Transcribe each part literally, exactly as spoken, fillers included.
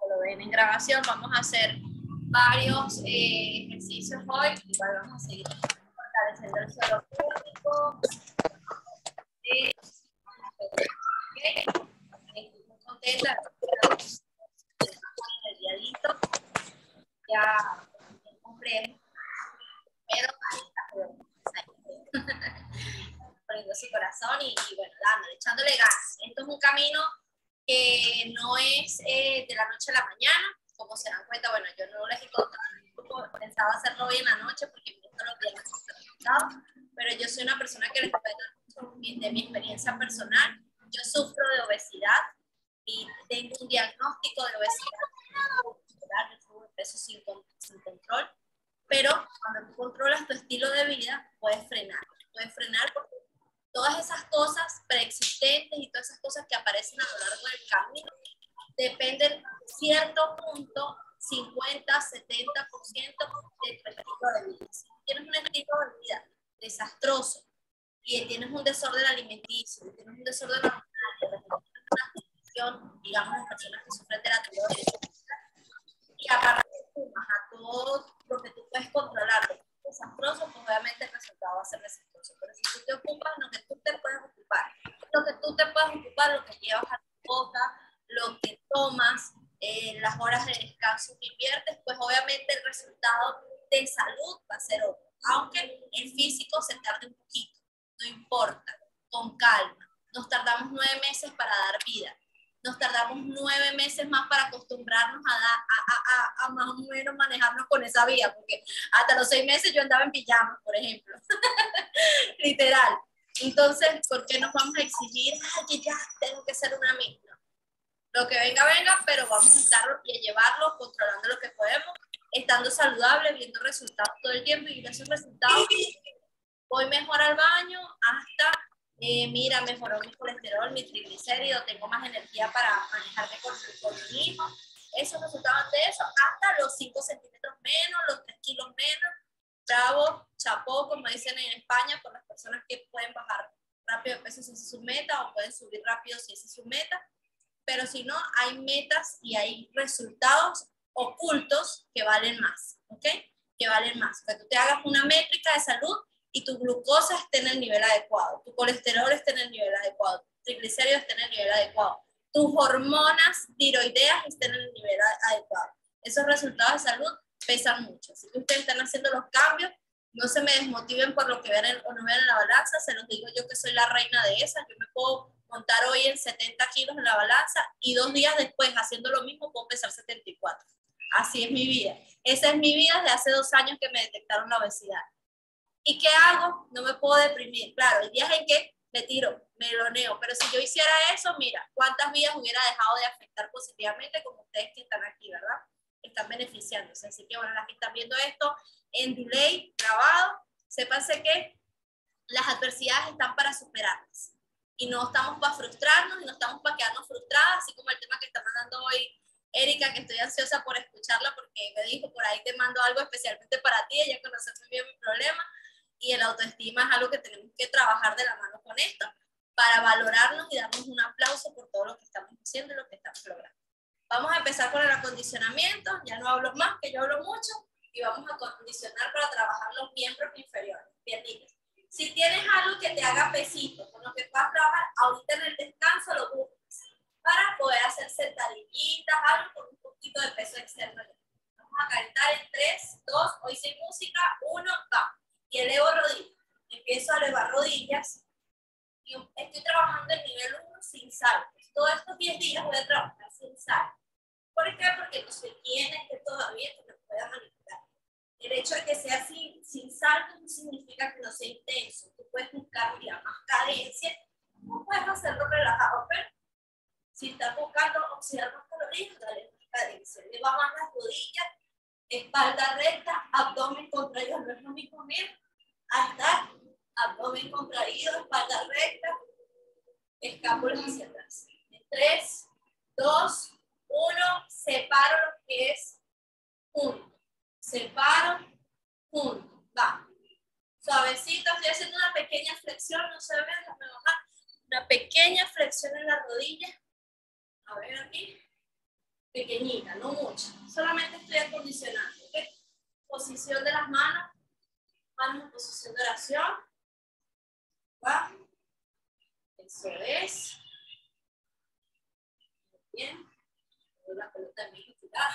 que lo ven en grabación, vamos a hacer varios eh, ejercicios hoy. Igual vamos a seguir fortaleciendo el suelo público. Eh, okay. Estoy muy contenta el diadito. Ya es complejo, pero ahí está, poniendo su corazón y, y bueno, dándole, echándole gas. Esto es un camino que no es eh, de la noche a la mañana, como se dan cuenta. Bueno, yo no les he contado, pensaba hacerlo hoy en la noche porque me gustan los días resultados, pero yo soy una persona que les puede dar mucho de mi experiencia personal. Yo sufro de obesidad y tengo un diagnóstico de obesidad, yo subo de peso sin, sin control, pero cuando tú controlas tu estilo de vida, puedes frenar, puedes frenar porque todas esas cosas preexistentes y todas esas cosas que aparecen a lo largo del camino dependen de cierto punto, cincuenta, setenta por ciento de tu estilo de vida. Si tienes un estilo de vida desastroso y tienes un desorden alimenticio, y tienes un desorden hormonal, una condición, digamos, las personas que sufren de la tiroides, y aparte sumas a todo lo que tú puedes controlar de desastroso, pues obviamente el resultado va a ser desastroso. Pero si tú te ocupas lo que tú te puedes ocupar, lo que tú te puedes ocupar, lo que llevas a tu boca, lo que tomas, eh, las horas de descanso que inviertes, pues obviamente el resultado de salud va a ser otro. Aunque el físico se tarde un poquito, no importa, con calma. Nos tardamos nueve meses para dar vida. Nos tardamos nueve meses más para acostumbrarnos a, da, a, a, a, a más o menos manejarnos con esa vida, porque hasta los seis meses yo andaba en pijama, por ejemplo. Literal. Entonces, ¿por qué nos vamos a exigir? Ay, que ya tengo que ser una misma. Lo que venga, venga, pero vamos a estarlo y a llevarlo, controlando lo que podemos, estando saludable, viendo resultados todo el tiempo, y esos resultados, voy mejor al baño hasta... Eh, mira, mejoró mi colesterol, mi triglicérido, tengo más energía para manejarme con, con mi hijo. Esos resultados de eso, hasta los cinco centímetros menos, los tres kilos menos. Bravo, chapó, como dicen en España, por las personas que pueden bajar rápido de peso si esa es su meta, o pueden subir rápido si esa es su meta. Pero si no, hay metas y hay resultados ocultos que valen más, ¿ok? Que valen más. Que tú te hagas una métrica de salud y tu glucosa esté en el nivel adecuado, tu colesterol esté en el nivel adecuado, tu triglicéridos esté en el nivel adecuado, tus hormonas tiroideas estén en el nivel adecuado. Esos resultados de salud pesan mucho. Así que ustedes están haciendo los cambios, no se me desmotiven por lo que vean o no vean en la balanza, se los digo yo que soy la reina de esas. Yo me puedo montar hoy en setenta kilos en la balanza y dos días después, haciendo lo mismo, puedo pesar setenta y cuatro. Así es mi vida. Esa es mi vida desde hace dos años que me detectaron la obesidad. ¿Y qué hago? No me puedo deprimir. Claro, hay días en que me tiro, me loneo, pero si yo hiciera eso, mira, cuántas vidas hubiera dejado de afectar positivamente como ustedes que están aquí, ¿verdad? Están beneficiándose. Así que, bueno, las que están viendo esto en delay, grabado, sépanse que las adversidades están para superarlas. Y no estamos para frustrarnos y no estamos para quedarnos frustradas, así como el tema que está mandando hoy Erika, que estoy ansiosa por escucharla porque me dijo, por ahí te mando algo especialmente para ti, ella conoce muy bien mi problema. Y el autoestima es algo que tenemos que trabajar de la mano con esto para valorarnos y darnos un aplauso por todo lo que estamos haciendo y lo que estamos logrando. Vamos a empezar con el acondicionamiento. Ya no hablo más, que yo hablo mucho, y vamos a acondicionar para trabajar los miembros inferiores, piernitas. Si tienes algo que te haga pesito, con lo que puedas trabajar, ahorita en el descanso lo buscas para poder hacer sentadillitas, algo con un poquito de peso externo. Vamos a calentar en tres, dos, hoy sin música, uno, va. Y elevo rodillas. Empiezo a elevar rodillas y estoy trabajando el nivel uno sin saltos. Todos estos diez días voy a trabajar sin saltos. ¿Por qué? Porque no soy quien es que todavía que me pueda manipular. El hecho de que sea sin, sin saltos no significa que no sea intenso. Tú puedes buscar, mira, más cadencia. No puedes hacerlo relajado, pero si estás buscando oxidar más calorías, dale más cadencia. Eleva más las rodillas, espalda recta, abdomen contraído, no es lo mismo, mira, hasta abdomen contraído, espalda recta, escápulas hacia atrás. En tres, dos, uno, separo lo que es junto, separo, junto, va. Suavecito, estoy haciendo una pequeña flexión, no se ve, déjame bajar, una pequeña flexión en la rodilla. A ver aquí. pequeñita, no mucha. Solamente estoy acondicionando, ¿ok? Posición de las manos, manos en posición de oración. ¿Va? Eso es. Muy bien. La pelota de mi cuidado.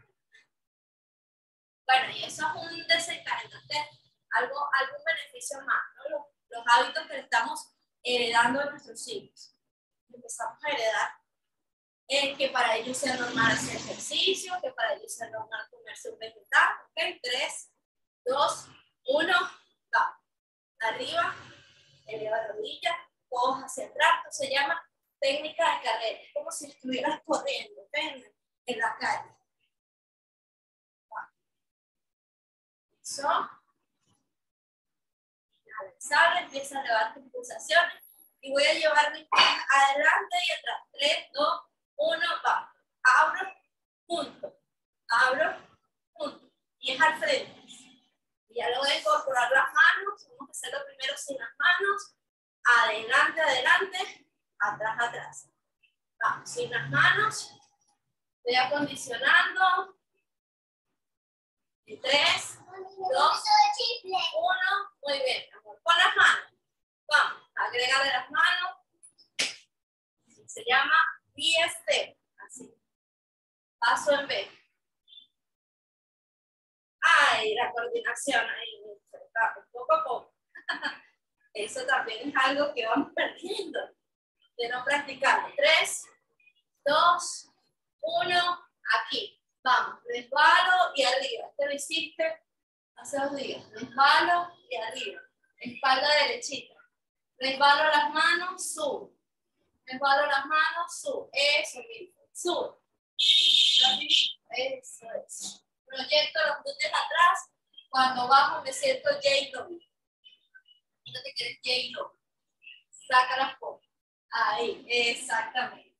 Bueno, y eso es un desencadenante, algo, algún beneficio más, ¿no? Los, los hábitos que estamos heredando de nuestros hijos. Empezamos a heredar eh, que para ellos sea normal hacer ejercicio, que para ellos sea normal comerse un vegetal. ¿Ok? tres, dos, uno, va. Arriba, eleva la rodilla, codos hacia atrás. Esto se llama técnica de carrera. Es como si estuvieras corriendo, ¿ok? En la calle. Va. Eso. Sale, empieza a elevar tus pulsaciones y voy a llevar mis pies adelante y atrás. tres, dos, uno, va. Abro, punto. Abro, punto. Y es al frente. Y ya lo voy a incorporar las manos. Vamos a hacerlo primero sin las manos. Adelante, adelante. Atrás, atrás. Vamos, sin las manos. Estoy acondicionando. Y tres, dos, uno. Muy bien, amor. Con las manos. Vamos, agregarle las manos. Se llama B-step. Así. Paso en B. Ay, la coordinación ahí. Poco a poco. Eso también es algo que vamos perdiendo. De no practicar. tres, dos, uno. Aquí. Vamos. Resbalo y arriba. Este lo hiciste hace dos días. Resbalo y arriba. Espalda derechita. Resbalo las manos, subo. Resbalo las manos, subo. Eso mismo. Subo. Eso es. Proyecto los glúteos atrás. Cuando bajo me siento J-Lo. Y no te quieres J-Lo. Saca las pompas. Ahí, exactamente.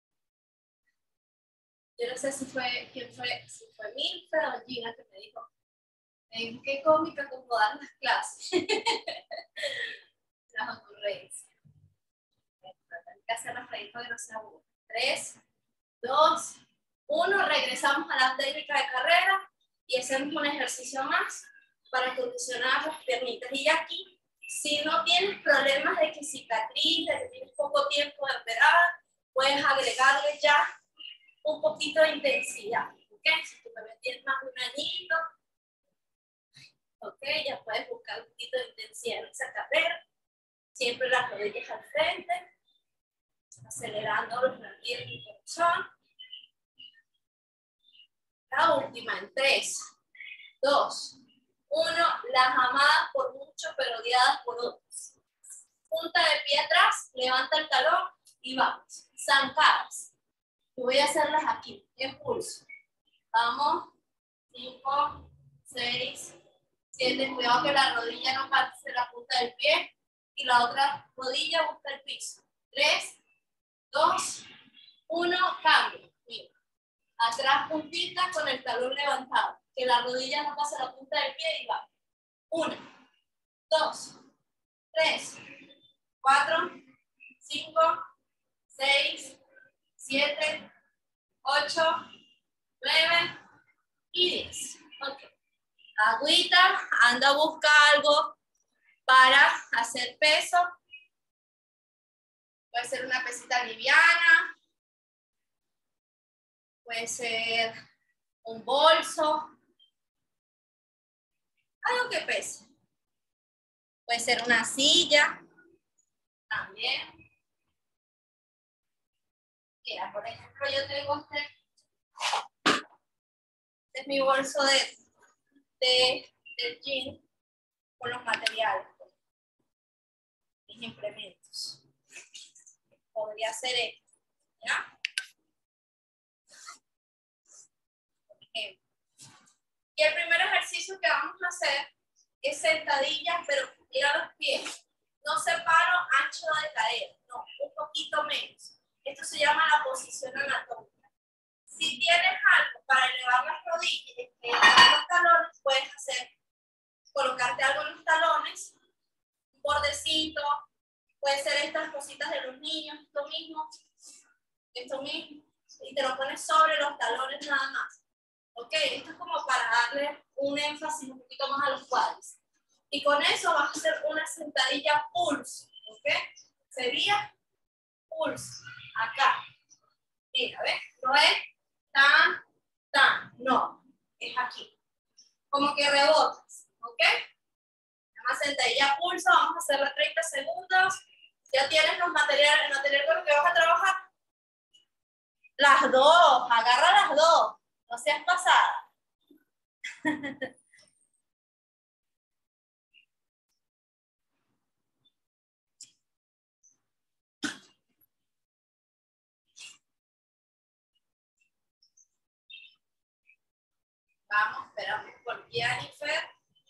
Yo no sé si fue, quién fue, si fue Milfred o Gina que me dijo, en qué cómica acomodar las clases. Las ocurrencias. Hay que hacer las reír para que no se aburra. tres, dos, uno. Regresamos a la técnica de carrera y hacemos un ejercicio más para condicionar las piernitas. Y aquí, si no tienes problemas de que cicatriz, de que tienes poco tiempo de operar, puedes agregarle ya un poquito de intensidad. ¿Okay? Si tu bebé tiene más de un añito, okay, ya puedes buscar un poquito de intensidad en esa carrera. Siempre las rodillas al frente, acelerando los latidos del corazón. La última en tres, dos, uno. Las amadas por mucho, pero odiadas por otros. Punta de pie atrás, levanta el talón y vamos. Zancadas. Y voy a hacerlas aquí. Impulso. Vamos. cinco, seis, siete. Cuidado que la rodilla no pase la punta del pie. Y la otra rodilla busca el piso. tres, dos, uno. Cambio. Mira. Atrás puntita con el talón levantado. Que la rodilla no pase la punta del pie y va. uno, dos, tres, cuatro, cinco, seis, siete, ocho, nueve y diez. Ok. Agüita, anda a buscar algo para hacer peso. Puede ser una pesita liviana. Puede ser un bolso. Algo que pese. Puede ser una silla. También. Mira, por ejemplo, yo tengo este. Este es mi bolso de, de, del gym con los materiales. Mis implementos. Podría ser esto. ¿Ya? Por ejemplo. Y el primer ejercicio que vamos a hacer es sentadillas, pero mira los pies. No separo ancho de cadera, no, un poquito menos. Esto se llama la posición anatómica. Si tienes algo para elevar las rodillas, elevar los talones, puedes hacer, colocarte algo en los talones, un bordecito, puede ser estas cositas de los niños, esto mismo, esto mismo, y te lo pones sobre los talones nada más. ¿Ok? Esto es como para darle un énfasis un poquito más a los cuádriceps. Y con eso vas a hacer una sentadilla pulse. ¿Ok? Sería pulse. Acá. Mira, ¿ves? No es tan, tan. No. Es aquí. Como que rebotas. ¿Ok? Una sentadilla pulso. Vamos a hacerla treinta segundos. Ya tienes los materiales, el material con el que vas a trabajar. Las dos. Agarra las dos. No seas pasada. Vamos, esperamos por Jennifer.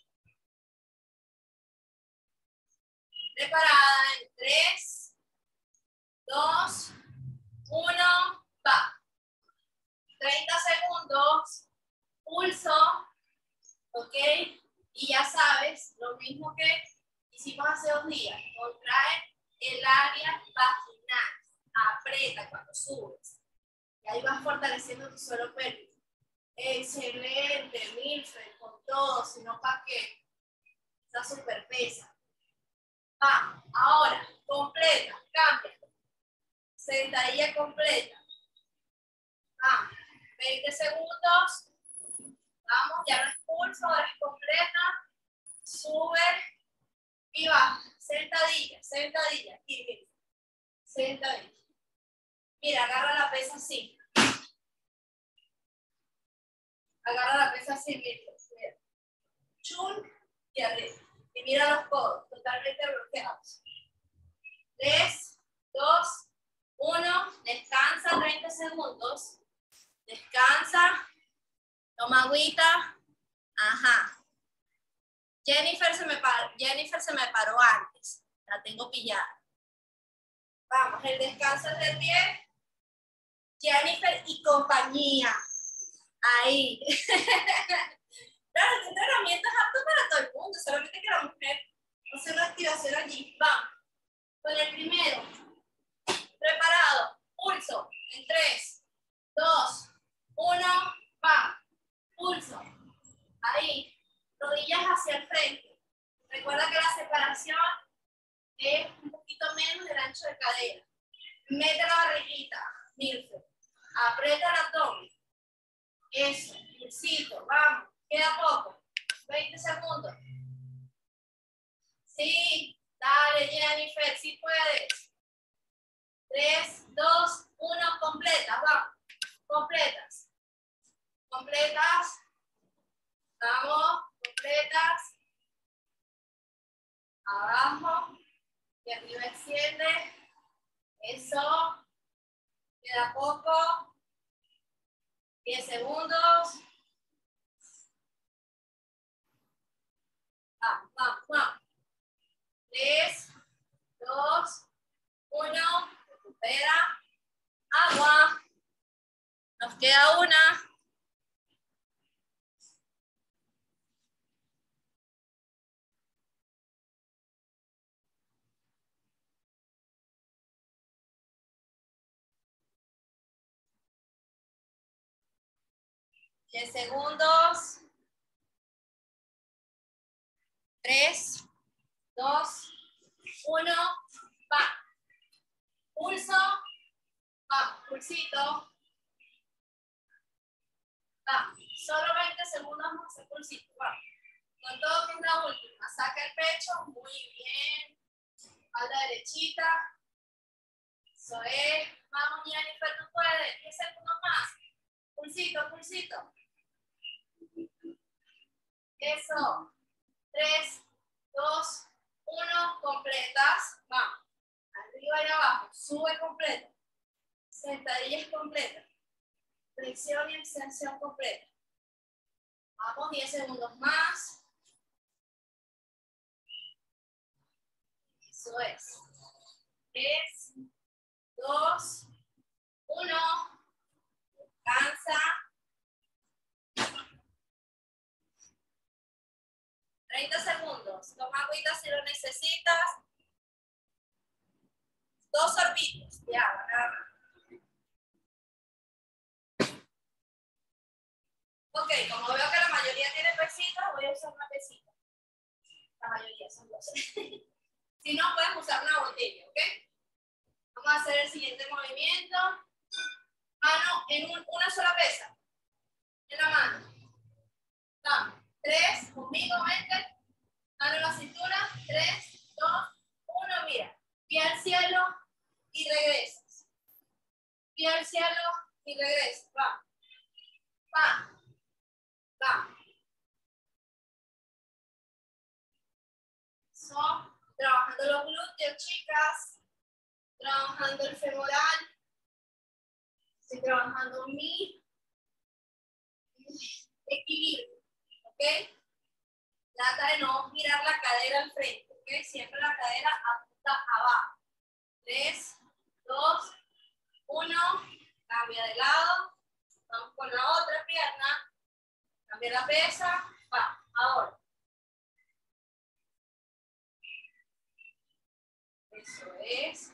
Preparada en tres, dos, uno, va. treinta segundos, pulso, ok. Y ya sabes, lo mismo que hicimos hace dos días, contrae el área vaginal, aprieta cuando subes. Y ahí vas fortaleciendo tu suelo pélvico. Excelente, Milfred, con todo, si no, ¿para qué? Está súper pesa. Va, ahora, completa, cambia. Sentadilla completa. Va, veinte segundos. Vamos, ya no es pulso, ahora es completa. Sube y baja. Sentadilla, sentadilla. Aquí, mira. Sentadilla. Mira, agarra la pesa así. Agarra la pesa así, mira. Chun y arriba. Y mira los codos, totalmente bloqueados. tres, dos, uno. Descansa treinta segundos. Descansa. Toma agüita. Ajá. Jennifer se me paró, Jennifer se me paró antes. La tengo pillada. Vamos, el descanso es del pie. Jennifer y compañía. Ahí. Claro, este entrenamiento es apto para todo el mundo, solamente que la mujer hace una activación allí. Vamos. Con el primero. Preparado. Pulso. En tres, dos, uno. Va. Pulso. Ahí. Rodillas hacia el frente. Recuerda que la separación es un poquito menos del ancho de cadera. Mete la barriguita. Milfred. Aprieta el abdomen. Eso. Pulsito. Vamos. Queda poco. veinte segundos. Sí. Dale, Jennifer. Sí puedes. tres, dos, uno. Completas. Vamos. Completas. Completas. Vamos. Completas. Abajo. Y arriba extiende. Eso. Queda poco. diez segundos. Vamos, vamos, vamos. tres, dos, uno. Recupera. Agua. Nos queda una. diez segundos. tres, dos, uno. Va. Pulso. Va. Pulsito. Va. Solo veinte segundos vamos a hacer pulsito. Va. Con todo que es la última. Saca el pecho. Muy bien. Espalda derechita. Eso es. Vamos, Jennifer, tú puedes. diez segundos más. Pulsito, pulsito. Eso. tres, dos, uno. Completas. Vamos. Arriba y abajo. Sube completa. Sentadillas completas. Flexión y extensión completa. Vamos, diez segundos más. Eso es. tres, dos, uno. Descansa. treinta segundos. Toma agüita si lo necesitas. Dos sorbitos de agua, nada más. Ok, como veo que la mayoría tiene pesitas, voy a usar una pesita. La mayoría son dos. Si no, puedes usar una botella, ¿ok? Vamos a hacer el siguiente movimiento. Mano en un, una sola pesa. En la mano. Vamos. Tres, conmigo, vente. Mano en la cintura. Tres, dos, uno. Mira. Pie al cielo y regresas. Pie al cielo y regresas. Va. Va. Va. So, trabajando los glúteos, chicas. Trabajando el femoral. Estoy trabajando mi equilibrio. ¿Ok? Trata de no girar la cadera al frente. ¿Ok? Siempre la cadera apunta abajo. Tres, dos, uno. Cambia de lado. Vamos con la otra pierna. Cambia la pesa. Va. Ahora. Eso es.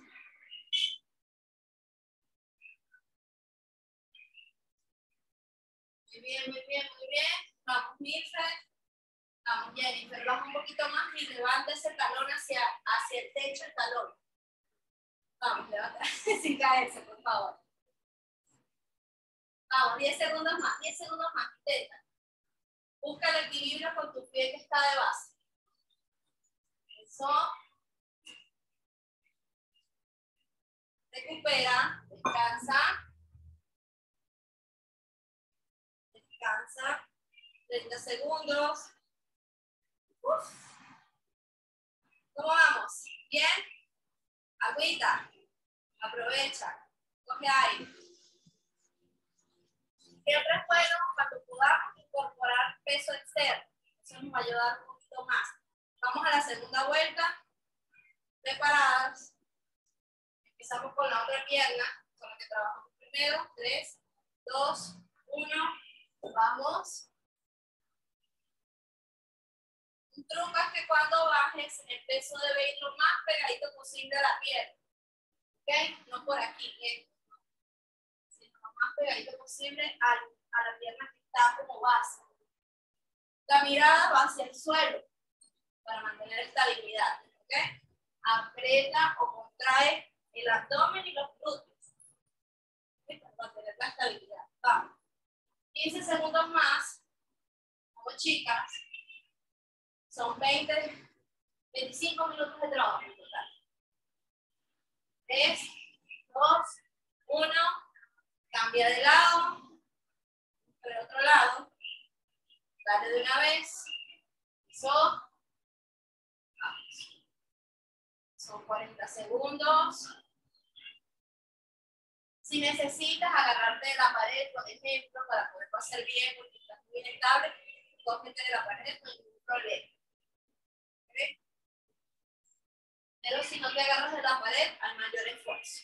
Muy bien, muy bien, muy bien. Vamos, Milfred. Vamos, Jennifer. Baja un poquito más y levanta ese talón hacia, hacia el techo, el talón. Vamos, levanta. Sin caerse, por favor. Vamos, diez segundos más, diez segundos más. Intenta. Busca el equilibrio con tu pie que está de base. Eso. Recupera. Descansa. Descansa. treinta segundos. Uf. ¿Cómo vamos? ¿Bien? Agüita. Aprovecha. Coge aire. Siempre es bueno cuando podamos incorporar peso externo. Eso nos va a ayudar un poquito más. Vamos a la segunda vuelta. Preparadas. Empezamos con la otra pierna, con la que trabajamos primero. tres, dos, uno. Vamos. Un truco es que cuando bajes, el peso debe ir lo más pegadito posible a la pierna. ¿Ok? No por aquí, ¿eh? Sino lo más pegadito posible a, a la pierna que está como base. La mirada va hacia el suelo para mantener estabilidad. ¿Ok? Aprieta o contrae el abdomen y los glúteos. ¿Ok? Para mantener la estabilidad. Vamos. quince segundos más. Como chicas. Son veinte, veinticinco minutos de trabajo en total. tres, dos, uno. Cambia de lado. Por el otro lado. Dale de una vez. Eso. Vamos. Son cuarenta segundos. Si necesitas agarrarte de la pared, por ejemplo, para poderlo hacer bien, porque estás muy inestable, cógete de la pared, no hay ningún problema. ¿Okay? Pero si no te agarras de la pared, al mayor esfuerzo.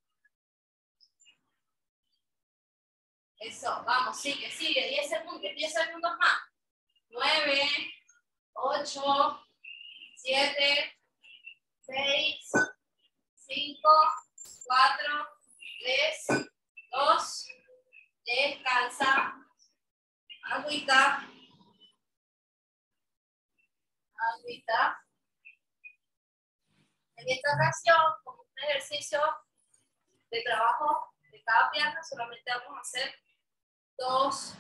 Eso, vamos, sigue, sigue. diez segundos, diez segundos más. nueve, ocho, siete, seis, cinco, cuatro, tres, dos, descansa. Agüita. Agüita. En esta ocasión, como un ejercicio de trabajo de cada pierna, solamente vamos a hacer dos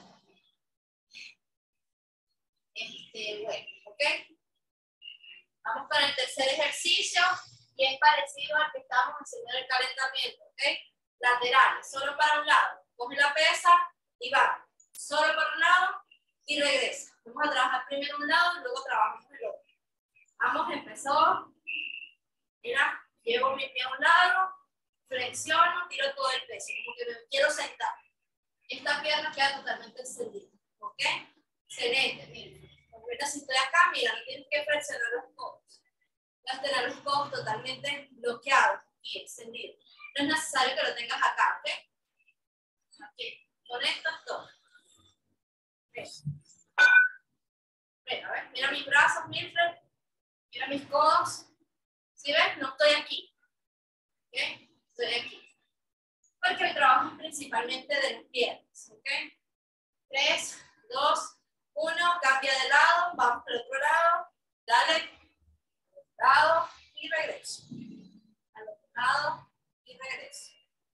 este, bueno, ¿ok? Vamos para el tercer ejercicio y es parecido al que estábamos haciendo en el calentamiento, ¿ok? Laterales, solo para un lado. Coge la pesa y va. Solo para un lado y regresa. Vamos a trabajar primero un lado y luego trabajamos el otro. Vamos, empezó. Mira, llevo mi pie a un lado, flexiono, tiro todo el peso, como que me quiero sentar. Esta pierna queda totalmente extendida, ¿ok? Excelente, mira. Ahorita si estoy acá, mira, no tienes que flexionar los codos. Vas a tener los codos totalmente bloqueados y extendidos. No es necesario que lo tengas acá, ¿ok? Aquí, con estos dos. Ven. Ven, a ver, mira mis brazos, Milfred. Mira mis codos. ¿Sí ves? No estoy aquí. ¿Ok? Estoy aquí. Porque el trabajo es principalmente de las piernas. ¿Ok? tres, dos, uno, cambia de lado, vamos al otro lado, dale, al otro lado y regreso. Al otro lado y regreso.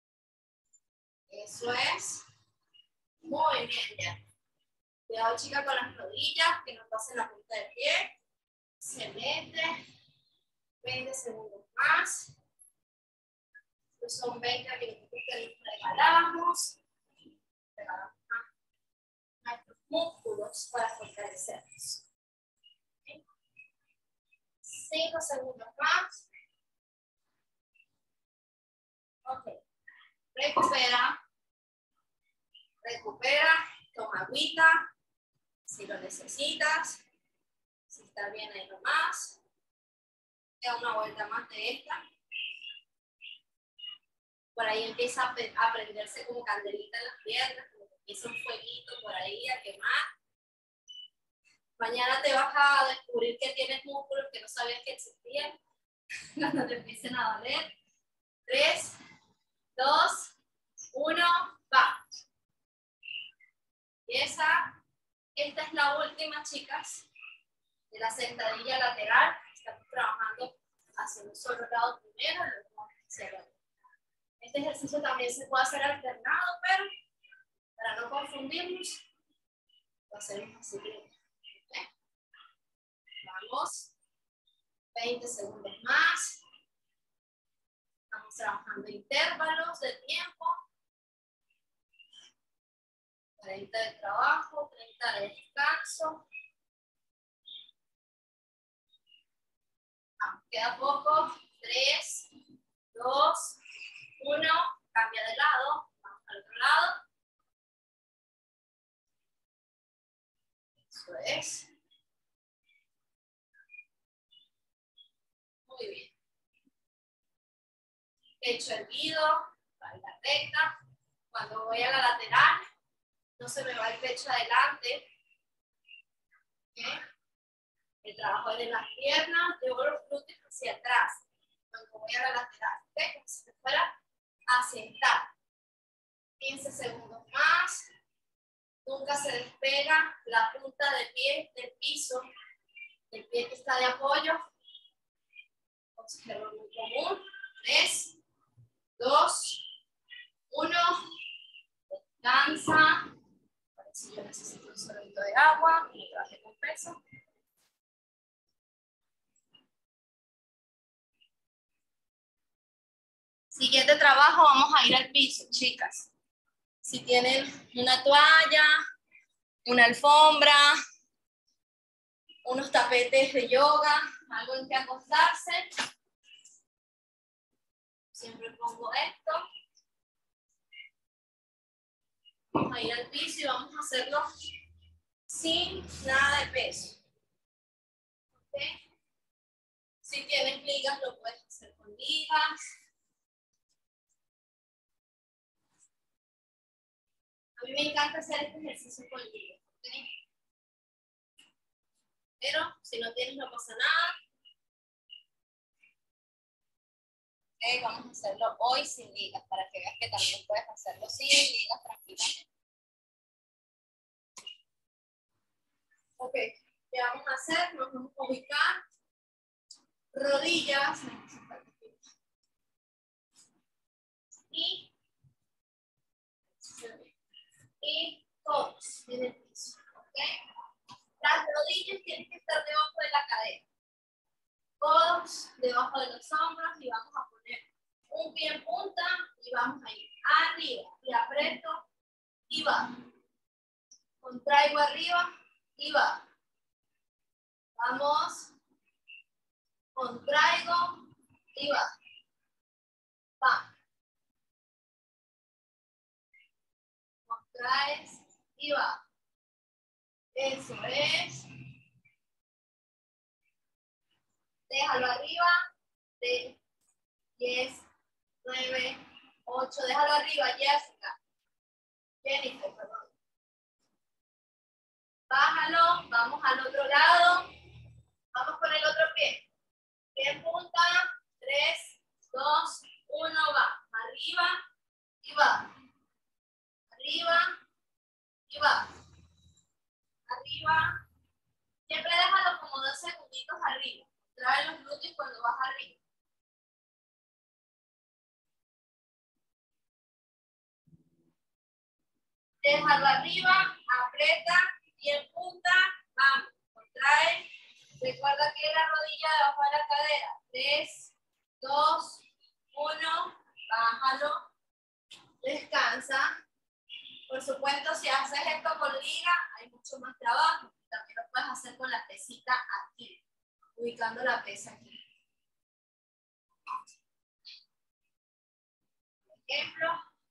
Eso es. Muy bien, ya. Cuidado, chica, con las rodillas, que no pasen la punta del pie. Excelente. veinte segundos más. Estos son veinte minutos que nos regalamos. Regalamos nuestros músculos para fortalecerlos. cinco segundos más. Ok. Recupera. Recupera. Toma agüita. Si lo necesitas. Si está bien ahí nomás. Da una vuelta más de esta. Por ahí empieza a prenderse como candelita en las piernas. Como que empieza un fueguito por ahí a quemar. Mañana te vas a descubrir que tienes músculos que no sabías que existían. Cuando te empiecen a doler. tres, dos, uno, va. Y esa, esta es la última, chicas, de la sentadilla lateral. Estamos trabajando hacia un solo lado primero, luego vamos hacia el otro. Este ejercicio también se puede hacer alternado, pero para no confundirnos, lo hacemos así primero. ¿Okay? Vamos. veinte segundos más. Estamos trabajando intervalos de tiempo. treinta de trabajo, treinta de descanso. Vamos, queda poco. tres, dos, uno. Cambia de lado. Vamos al otro lado. Eso es. Muy bien. Pecho erguido, espalda recta. Cuando voy a la lateral, no se me va el pecho adelante. ¿Okay? El trabajo es de las piernas, llevo los glúteos hacia atrás. Cuando voy a la lateral, ¿okay? Como si me fuera a sentar. quince segundos más. Nunca se despega la punta del pie del piso. El pie que está de apoyo. Observo muy común. tres, dos, uno. Descansa. Si yo necesito un sorbito de agua, me traje con peso. Siguiente trabajo, vamos a ir al piso, chicas. Si tienen una toalla, una alfombra, unos tapetes de yoga, algo en que acostarse. Siempre pongo esto. Vamos a ir al piso y vamos a hacerlo sin nada de peso. ¿Okay? Si tienes ligas, lo puedes hacer con ligas. A mí me encanta hacer este ejercicio con ligas. ¿Okay? Pero si no tienes, no pasa nada. Okay, vamos a hacerlo hoy sin ligas, para que veas que también puedes hacerlo sin ligas tranquilamente. Ok, ¿qué vamos a hacer? Nos vamos a ubicar rodillas y, y codos en el piso. ¿Okay? Las rodillas tienen que estar debajo de la cadera. Codos debajo de los hombros y vamos a poner un pie en punta y vamos a ir arriba y aprieto y bajo. Contraigo arriba y bajo. Vamos. Contraigo y bajo. Va. Contraes y bajo. Eso es. Déjalo arriba. De diez, nueve, ocho. Déjalo arriba, Jessica. Jennifer, perdón. Bájalo. Vamos al otro lado. Vamos con el otro pie. Pie en punta. tres, dos, uno, va. Arriba y va. Arriba y va. segunditos arriba. Trae los glúteos cuando vas arriba. Déjalo arriba, aprieta, bien punta, vamos, contrae. Recuerda que la rodilla debajo de la cadera. tres, dos, uno, bájalo, descansa. Por supuesto, si haces esto con liga, hay mucho más trabajo. También lo puedes hacer con la pesita aquí, ubicando la pesa aquí. Por ejemplo,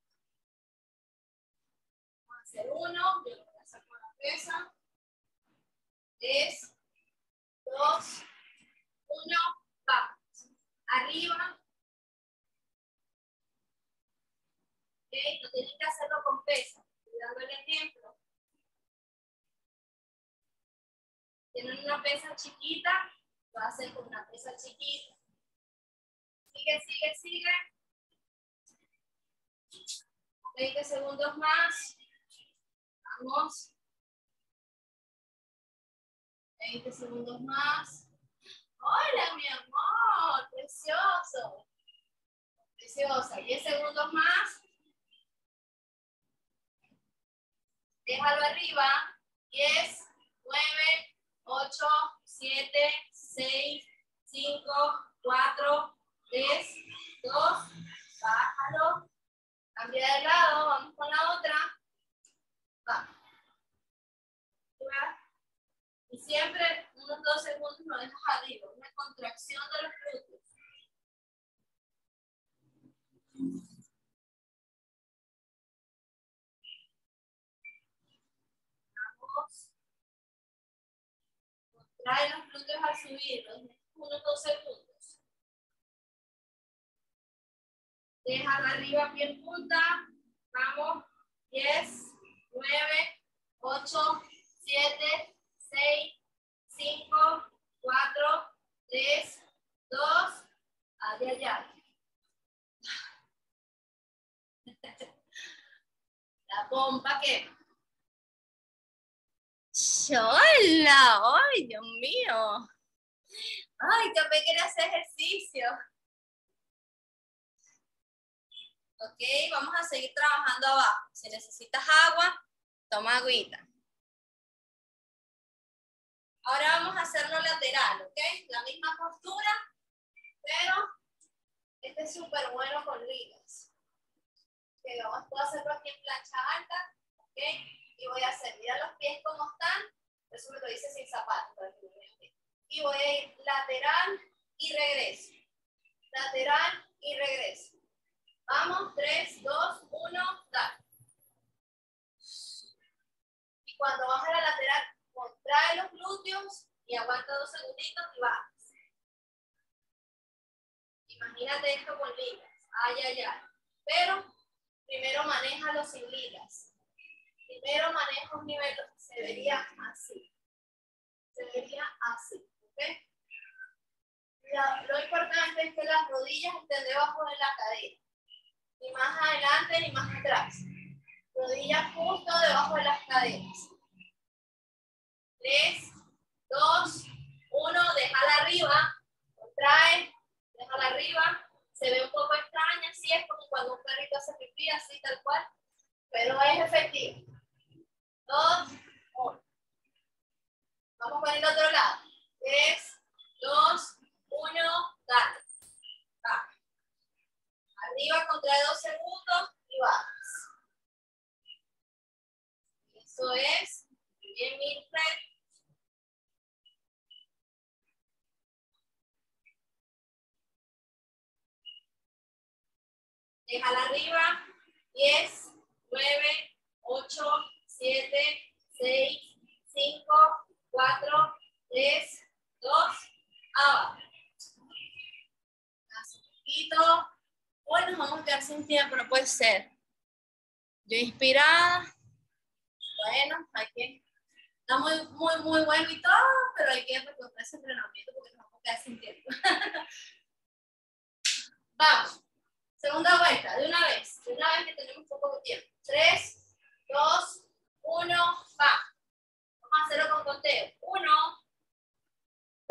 vamos a hacer uno, yo lo voy a hacer con la pesa. tres, dos, uno, vamos. Arriba. Okay. No tienen que hacerlo con pesa. Estoy dando el ejemplo. Tienen una pesa chiquita, lo hacen con una pesa chiquita. Sigue, sigue, sigue. veinte segundos más. Vamos. veinte segundos más. Hola, mi amor. Precioso. Preciosa. diez segundos más. Déjalo arriba. diez, nueve, ocho, siete, seis, cinco, cuatro, tres, dos. Bájalo. Cambia de lado. Vamos con la otra. Vamos. Y siempre unos dos segundos lo dejas arriba. Una contracción de los glúteos. Vamos. Contrae los glúteos al subir. Unos dos segundos. Déjalo arriba, bien punta. Vamos. diez, nueve, ocho, siete, seis, cinco, cuatro, tres, dos, allá, allá. La pompa que. ¡Hola! ¡Ay, Dios mío! ¡Ay, también quería hacer ejercicio! Ok, vamos a seguir trabajando abajo. Si necesitas agua, toma agüita. Ahora vamos a hacerlo lateral, ¿ok? La misma postura, pero este es súper bueno con ligas. Okay, vamos a hacerlo aquí en plancha alta, ¿ok? Y voy a hacer, mira los pies como están, eso me lo hice sin zapatos, para que lo vean bien. Y voy a ir lateral y regreso. Lateral y regreso. Vamos, tres, dos, uno, dale. Y cuando vas a la lateral, contrae los glúteos y aguanta dos segunditos y bajas. Imagínate esto con ligas. Ay, ay, ay. Pero primero manéjalo sin ligas. Primero maneja un nivel, se vería así. Se vería así. ¿Ok? La, lo importante es que las rodillas estén debajo de la cadera. Ni más adelante ni más atrás. Rodillas justo debajo de las caderas. tres, dos, uno, déjala arriba. Contrae, déjala arriba. Se ve un poco extraña, así es como cuando un perrito hace pipí, así tal cual. Pero es efectivo. dos, uno. Vamos con el otro lado. tres, dos, uno, dale. Va. Arriba, contrae dos segundos y bajas. Eso es. Bien, Milfred. Déjala arriba. diez, nueve, ocho, siete, seis, cinco, cuatro, tres, dos, abajo. Hace un poquito. Hoy nos vamos a quedar sin tiempo, no puede ser. Yo inspirada. Bueno, hay que. Está muy, muy, muy bueno y todo, pero hay que recortar ese entrenamiento porque nos vamos a quedar sin tiempo. Vamos. Segunda vuelta, de una vez. De una vez que tenemos poco de tiempo. tres, dos, uno, va. Vamos a hacerlo con conteo. uno,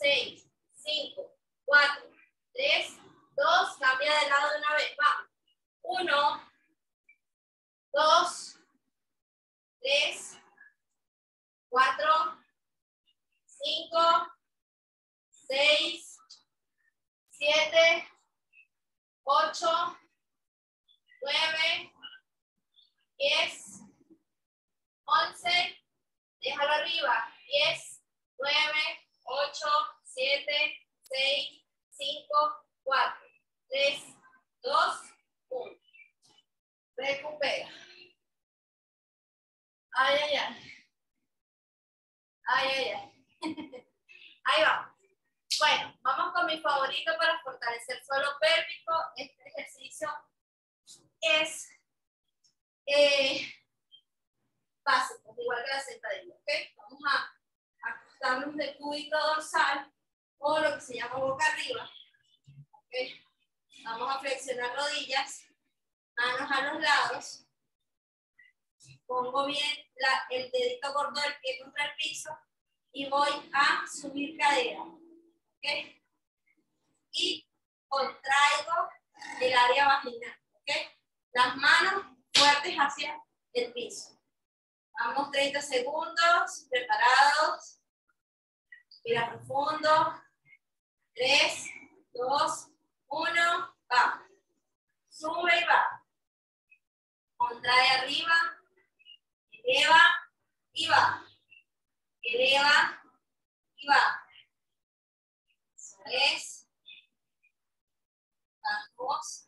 seis, cinco, cuatro, tres, dos, cambia de lado de una vez, vamos. uno, dos, tres, cuatro, cinco, seis, siete, ocho, nueve, diez, once, déjalo arriba, diez, nueve, ocho, siete, seis, cinco, cuatro, tres, dos, uno. Recupera. Ay, ay, ay. Ay, ay, ay. Ahí vamos. Bueno, vamos con mi favorito para fortalecer suelo pélvico. Este ejercicio es eh, básico, igual que la sentadilla, ¿ok? Vamos a acostarnos de cúbito dorsal o lo que se llama boca arriba, ¿ok? Vamos a flexionar rodillas, manos a los lados. Pongo bien la, el dedito gordo del pie contra el piso y voy a subir cadera, ¿ok? Y contraigo el área vaginal, ¿ok? Las manos fuertes hacia el piso. Vamos treinta segundos, preparados. Respira profundo. tres, dos, uno, vamos. Sube y va. Contrae arriba, eleva y va. Eleva y va. Eso es. Vamos.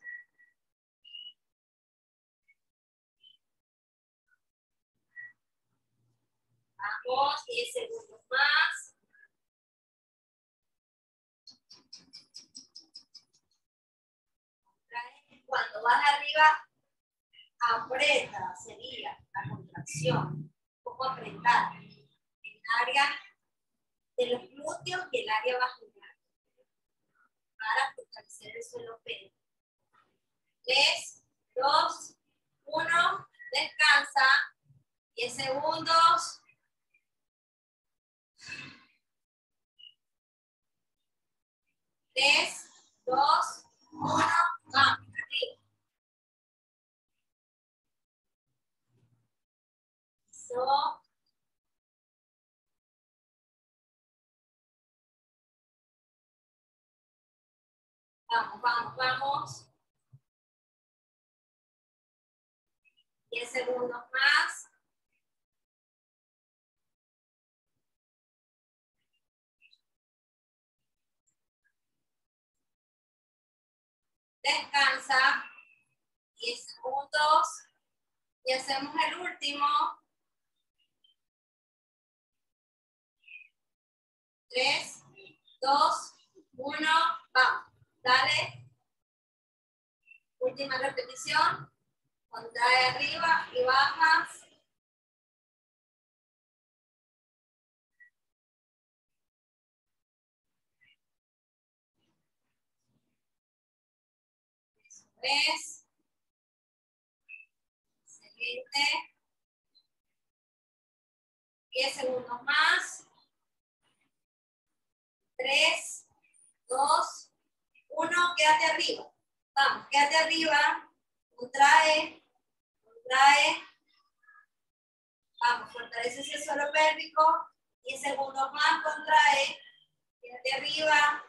Vamos, diez segundos más. Cuando vas arriba, aprieta, sería la contracción. Un poco apretar el área de los glúteos y el área vaginal para fortalecer el suelo pélvico. tres, dos, uno, descansa. diez segundos. tres, dos, uno, vamos. Eso. Vamos, vamos, vamos. diez segundos más. Descansa. diez segundos. Y hacemos el último. tres, dos, uno, vamos. Dale. Última repetición. Contrae arriba y bajas. Eso es. Excelente. diez segundos más. tres, dos, uno, quédate arriba. Vamos, quédate arriba. Contrae. Contrae. Vamos, fortalece ese suelo pélvico. diez segundos más, contrae. Quédate arriba.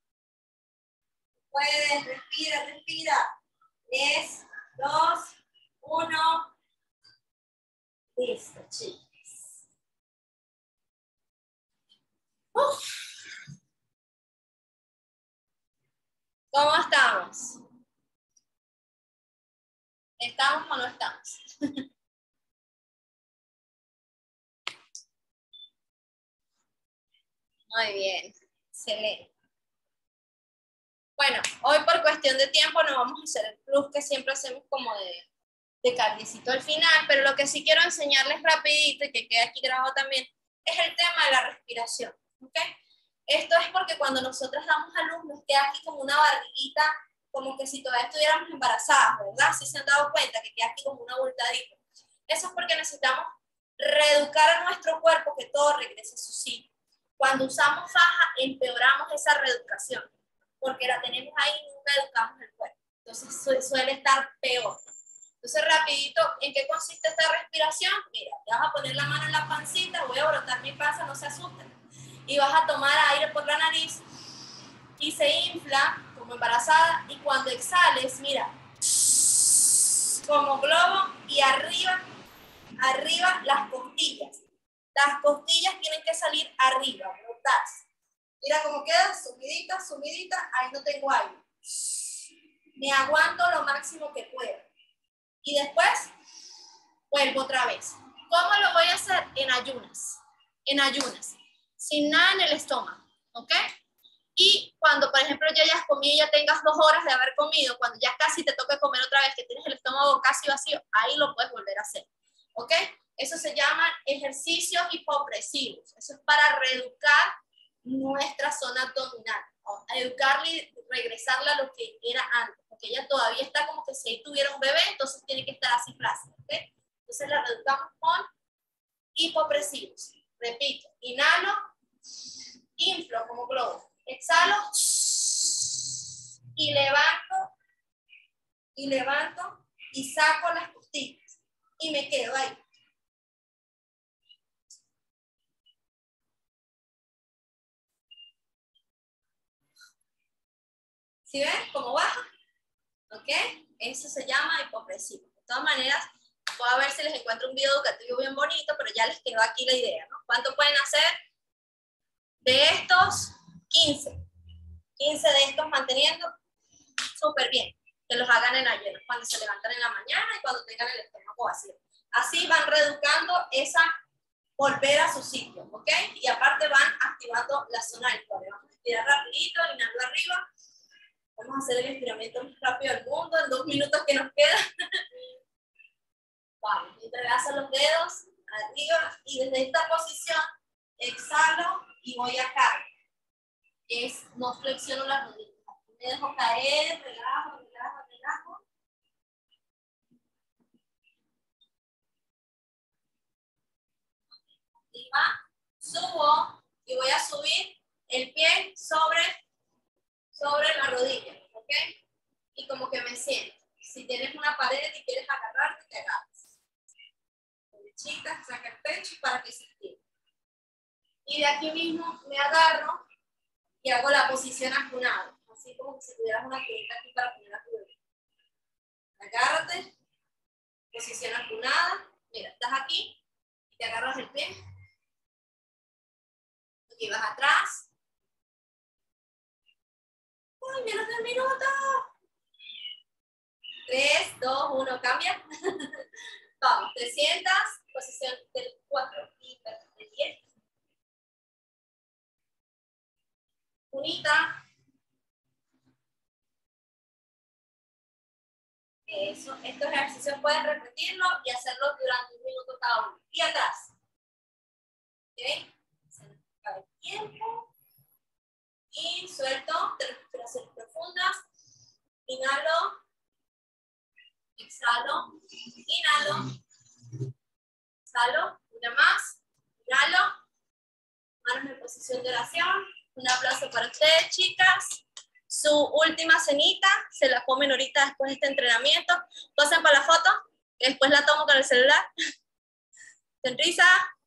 Puedes, respira, respira. tres, dos, uno. Listo, chicos. Uf. ¿Cómo estamos? ¿Estamos o no estamos? Muy bien, excelente. Bueno, hoy por cuestión de tiempo no vamos a hacer el plus que siempre hacemos como de, de carnecito al final, pero lo que sí quiero enseñarles rapidito y que quede aquí grabado también es el tema de la respiración, ¿ok? Esto es porque cuando nosotros damos a luz nos queda aquí como una barriguita, como que si todavía estuviéramos embarazadas, ¿verdad? Si se han dado cuenta que queda aquí como un abultadito. Eso es porque necesitamos reeducar a nuestro cuerpo que todo regrese a su sitio. Cuando usamos faja, empeoramos esa reeducación, porque la tenemos ahí y nunca educamos el cuerpo. Entonces su suele estar peor. Entonces, rapidito, ¿en qué consiste esta respiración? Mira, te vas a poner la mano en la pancita, voy a brotar mi panza, no se asusten. Y vas a tomar aire por la nariz y se infla como embarazada. Y cuando exhales, mira, como globo y arriba, arriba las costillas. Las costillas tienen que salir arriba, brotarse. Mira cómo queda, sumidita, sumidita, ahí no tengo aire. Me aguanto lo máximo que pueda. Y después, vuelvo otra vez. ¿Cómo lo voy a hacer? En ayunas. En ayunas. Sin nada en el estómago. ¿Ok? Y cuando, por ejemplo, ya hayas comido y ya tengas dos horas de haber comido, cuando ya casi te toque comer otra vez, que tienes el estómago casi vacío, ahí lo puedes volver a hacer. ¿Ok? Eso se llama ejercicios hipopresivos. Eso es para reeducar nuestra zona abdominal. O educarla y regresarla a lo que era antes. Porque ella todavía está como que si ahí tuviera un bebé, entonces tiene que estar así flácida. ¿Ok? Entonces la reeducamos con hipopresivos. Repito, inhalo, inflo como globo. Exhalo y levanto, y levanto y saco las costillas y me quedo ahí. ¿Sí ven cómo baja? ¿Ok? Eso se llama hipopresivo. De todas maneras, voy a ver si les encuentro un video educativo bien bonito, pero ya les quedó aquí la idea, ¿no? ¿Cuánto pueden hacer? De estos, quince. quince de estos manteniendo súper bien. Que los hagan en ayunas, cuando se levantan en la mañana y cuando tengan el estómago vacío. Así van reeducando esa volver a su sitio, ¿ok? Y aparte van activando la zona del core. Vamos a estirar rapidito, inhalo arriba. Vamos a hacer el estiramiento más rápido del mundo en dos minutos que nos quedan. Vale, entrelazo los dedos arriba y desde esta posición exhalo y voy acá. Es, no flexiono las rodillas. Me dejo caer, relajo, relajo, relajo. Arriba, subo y voy a subir el pie sobre, sobre la rodilla, ¿ok? Y como que me siento. Si tienes una pared y quieres agarrarte, te agarras. Derechita, saca el pecho para que se estire. Y de aquí mismo me agarro y hago la posición acunada. Así como si tuvieras una cubita aquí para poner a tu bebé. Agárrate, posición acunada. Mira, estás aquí y te agarras el pie. Y vas atrás. ¡Uy, menos de un minuto! tres, dos, uno, cambia. Vamos, te sientas, posición del cuatro y del diez. Unita. Eso, estos ejercicios pueden repetirlo y hacerlo durante un minuto cada uno. Y atrás. ¿Ok? Se nos acaba el tiempo. Y suelto, tres respiraciones profundas. Inhalo. Exhalo. Inhalo. Exhalo. Una más. Inhalo. Manos en posición de oración. Un aplauso para ustedes, chicas. Su última cenita se la comen ahorita después de este entrenamiento. Pasen para la foto, que después la tomo con el celular. Sonrisa.